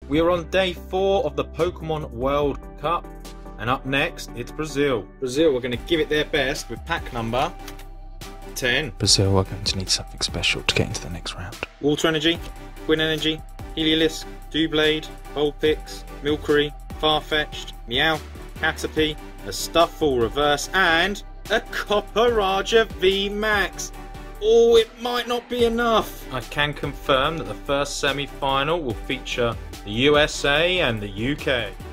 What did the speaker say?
We are on day 4 of the Pokémon World Cup, and up next it's Brazil. Brazil are going to give it their best with pack number 10. Brazil are going to need something special to get into the next round. Water Energy, Twin Energy, Heliolisk, Doublade, Vulpix, Milcery, Farfetch'd, Meow, Caterpie, a Stuffle Reverse, and a Copperajah VMAX. Oh, it might not be enough. I can confirm that the first semi-final will feature the USA and the UK.